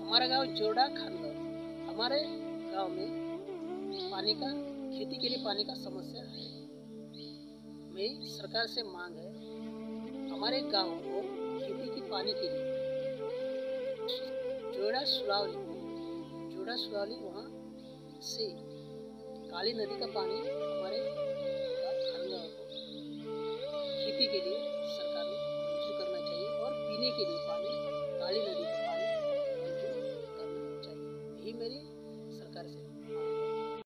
हमारा गांव जोड़ा खानगढ़। हमारे गांव में पानी का खेती के लिए पानी का समस्या है। मेरी सरकार से मांग है हमारे गांव को खेती की पानी के लिए जोड़ा सुरावली वहाँ से काली नदी का पानी